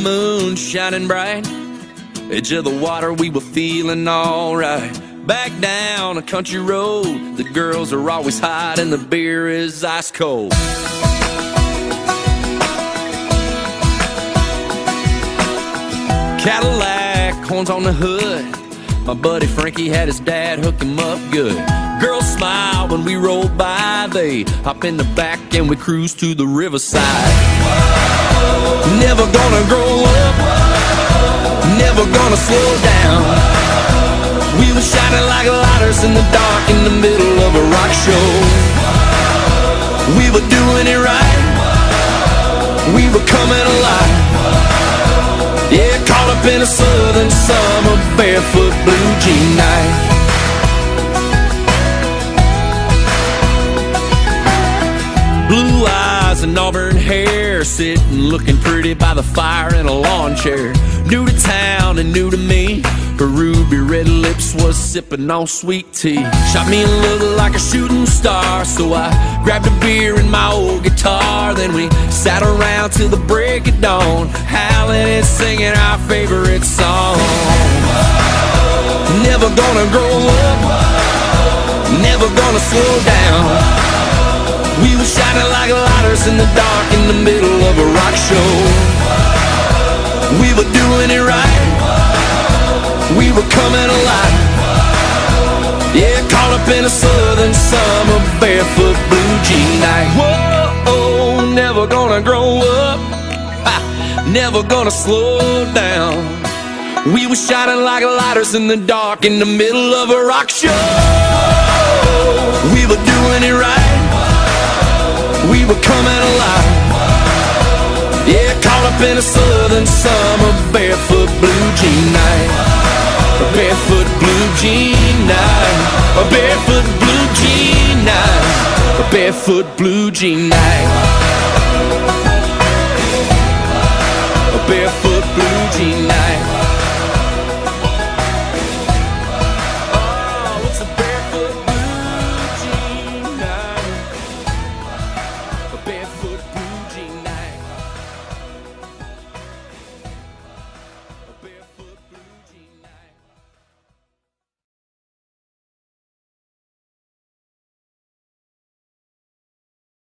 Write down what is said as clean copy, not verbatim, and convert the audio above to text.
moon shining bright, edge of the water, we were feeling alright. Back down a country road, the girls are always hot and the beer is ice cold. Cadillac, horns on the hood, my buddy Frankie had his dad hook him up good. Girls smile when we roll by, they hop in the back and we cruise to the riverside. Never gonna grow up, never gonna slow down. We were shining like lighters in the dark in the middle of a rock show. We were doing it right, we were coming alive. Yeah, caught up in a southern summer, barefoot blue jean night. Blue eyes and auburn hair, sitting looking pretty by the fire in a lawn chair. New to town and new to me, her ruby red lips was sipping on sweet tea. Shot me and looked like a shooting star, so I grabbed a beer and my old guitar. Then we sat around till the break of dawn, howling and singing our favorite song. Never gonna grow up, never gonna slow down. We were shining like lighters in the dark in the middle of a rock show. We were doing it right, we were coming alive. Yeah, caught up in a southern summer, barefoot blue jean night. Whoa, never gonna grow up, never gonna slow down. We were shining like lighters in the dark in the middle of a rock show. We were doing it right, we were coming alive. Yeah, caught up in a southern summer, barefoot blue jean night. A barefoot blue jean night, a barefoot blue jean night, a barefoot blue jean night.